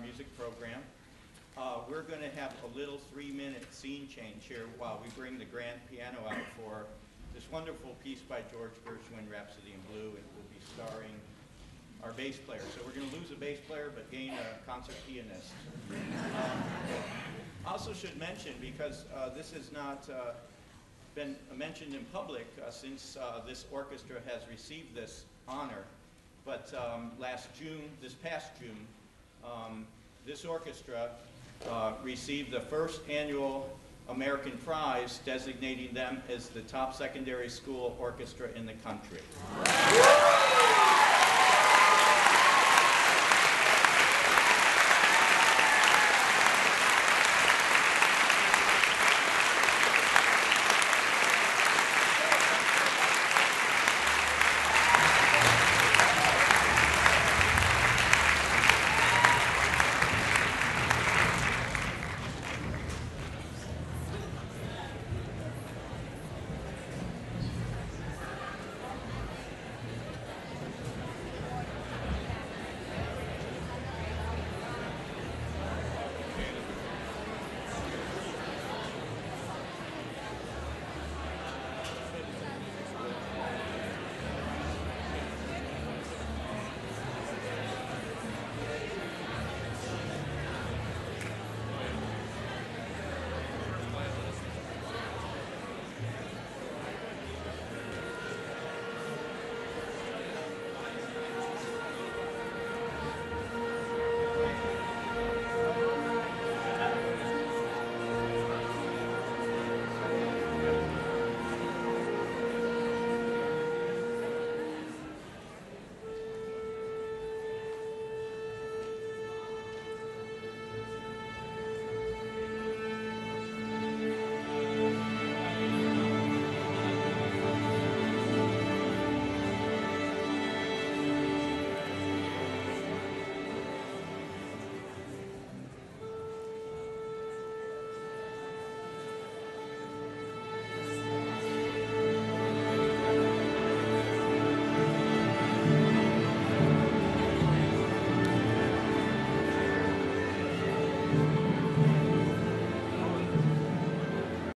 music program. We're going to have a little 3-minute scene change here while we bring the grand piano out for this wonderful piece by George Gershwin, Rhapsody in Blue, and we'll be starring our bass player. So we're going to lose a bass player but gain a concert pianist. Also should mention, because this has not been mentioned in public since this orchestra has received this honor, but this past June, this orchestra received the first annual American Prize, designating them as the top secondary school orchestra in the country.